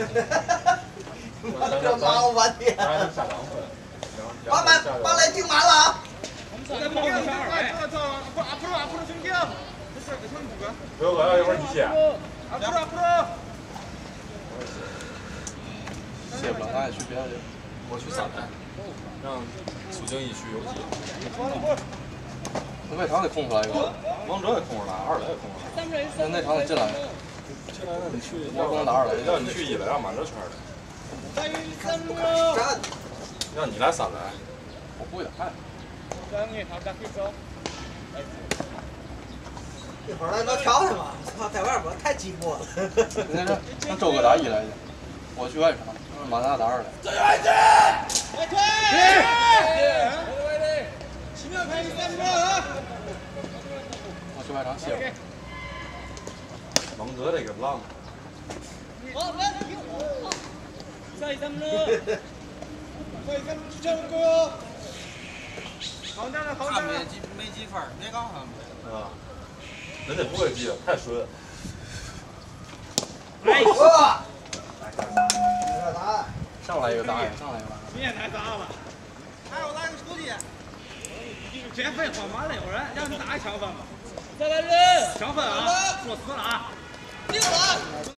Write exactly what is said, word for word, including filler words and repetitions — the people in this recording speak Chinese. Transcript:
这忙我半天。把满把来顶满了啊！ 再冒一下二，走走，앞으로 앞으로 앞으로 숨겨. 됐어, 손 누가? 들어가요, 이번 이제. 앞으로 앞으로. 卸不了，俺也去别的地。 我去三排，让苏静怡去游击。 那外场得空出来一个。 王哲也空出来，二垒也空出来。 那那场得进来。 进来，那你去， 我不能打二垒， 要你去一垒，让满这圈的。 站。 让你来三垒。 我不会打。 一会儿来能调去吗？操，在外边太寂寞了。 那让让周哥打一垒去，我去外场，马达打二垒。 这外去！外退！外退！七秒开始三分啊！ 我去外场卸。 王哲这个浪。 再三分。再三分，成功！好点了，好点了。他没几没几分，别搞他们。 啊，人家不会记，太顺。 来， 哇！ 上来一个打野，上来一个打野。 你也太大了。还有来个出去。这废话嘛那会儿，让你打一抢分吧。再来人！抢分啊！说死了啊！定了。